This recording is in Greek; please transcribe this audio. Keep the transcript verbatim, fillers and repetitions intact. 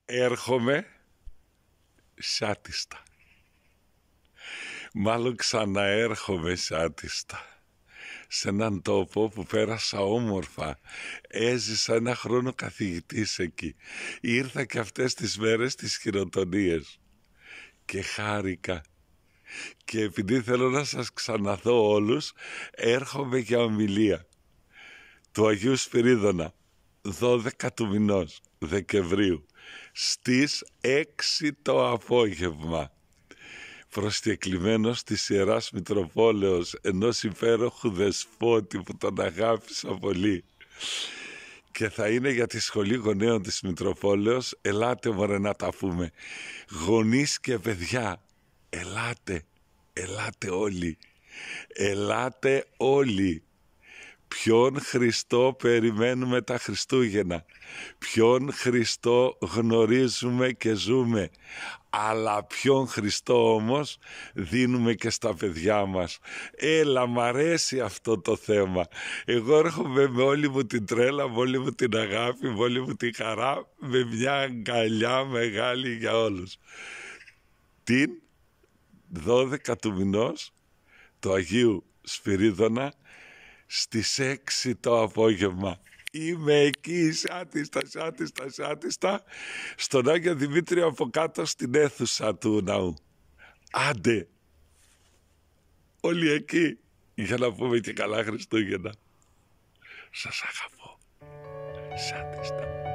έρχομαι σάτιστα. Μάλλον ξαναέρχομαι σάτιστα. Σε έναν τόπο που πέρασα όμορφα. Έζησα ένα χρόνο καθηγητής εκεί. Ήρθα και αυτές τις μέρες τις χειροτονίες. Και χάρηκα. Και επειδή θέλω να σας ξαναδώ όλους, έρχομαι για ομιλία του Αγίου Σπυρίδωνα, δώδεκα του μηνός Δεκεμβρίου, στις έξι το απόγευμα, προσκεκλημένος της Ιεράς Μητροπόλεως, ενός υπέροχου δεσπότη που τον αγάπησα πολύ. Και θα είναι για τη Σχολή Γονέων της Μητροπόλεως. Ελάτε μωρέ να τα πούμε. Γονείς και παιδιά, ελάτε, ελάτε όλοι. Ελάτε όλοι. Ποιον Χριστό περιμένουμε τα Χριστούγεννα. Ποιον Χριστό γνωρίζουμε και ζούμε. Αλλά ποιον Χριστό όμως δίνουμε και στα παιδιά μας. Έλα, μ' αρέσει αυτό το θέμα. Εγώ έρχομαι με όλη μου την τρέλα, με όλη μου την αγάπη, με όλη μου την χαρά, με μια αγκαλιά μεγάλη για όλους. Την δώδεκα του μηνός του Αγίου Σπυρίδωνα, στις έξι το απόγευμα. Είμαι εκεί, σάτιστα, σάτιστα, σάτιστα, στον Άγιο Δημήτριο από κάτω στην αίθουσα του ναού. Άντε, όλοι εκεί, για να πούμε και καλά Χριστούγεννα. Σας αγαπώ, σάτιστα.